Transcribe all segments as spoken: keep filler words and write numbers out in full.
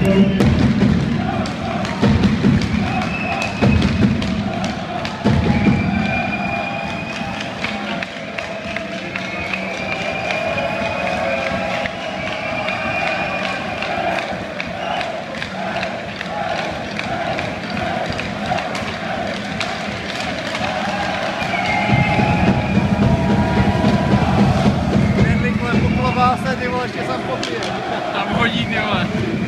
Ty vole, ještě sám popije. Tam hodí, ty vole.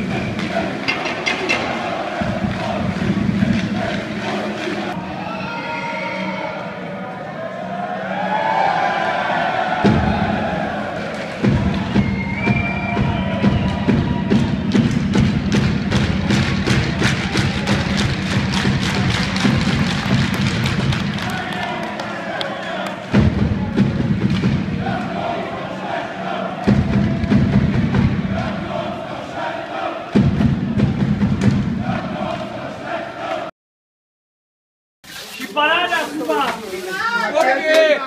Paráda, Kuba! Koky!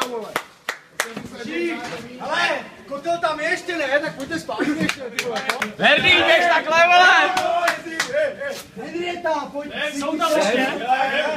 Ale, kotel tam je ještě ne, tak pojďte zpátky ještě, ty vole, no? Verný, běž takhle, vole! Henrieta, pojď! Jsou tam ještě?